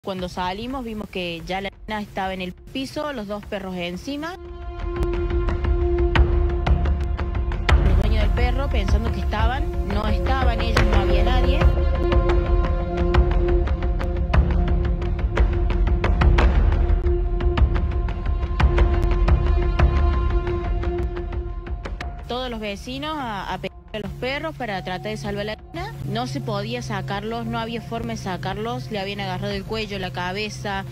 Cuando salimos vimos que ya la nena estaba en el piso, los dos perros encima. Los dueños del perro pensando que no estaban ellos, no había nadie. Todos los vecinos a pedir a los perros para tratar de salvar a la nena. No se podía sacarlos, no había forma de sacarlos, le habían agarrado el cuello, la cabeza.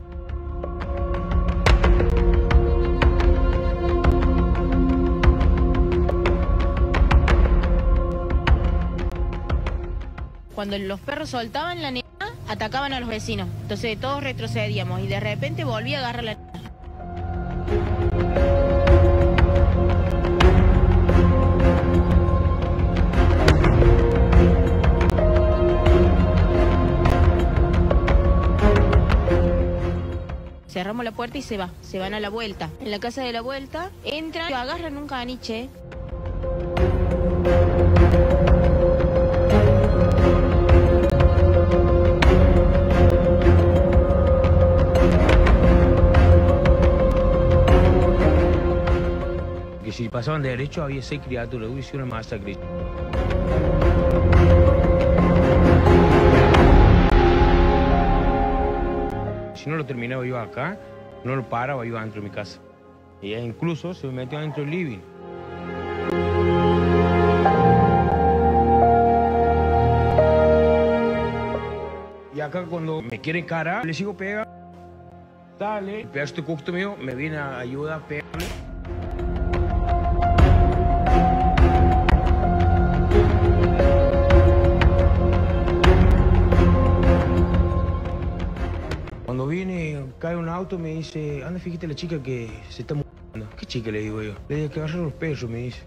Cuando los perros soltaban la nena, atacaban a los vecinos. Entonces todos retrocedíamos y de repente volvía a agarrar a la nena. Cerramos la puerta y se van a la vuelta. En la casa de la vuelta, entran y agarran un caniche. Que si pasaban de derecho había 6 criaturas, hubiese una masacre. Si no lo terminaba iba acá, no lo paraba, iba dentro de mi casa. Y ella incluso se metió dentro del living. Y acá cuando me quiere encarar, le sigo pegando. Dale, el pedazo de custo mío me viene a ayudar a pegarle. Cuando viene, cae un auto, me dice, anda, fíjate la chica que se está muriendo. ¿Qué chica? Le digo yo. Le digo que agarra los perros, me dice.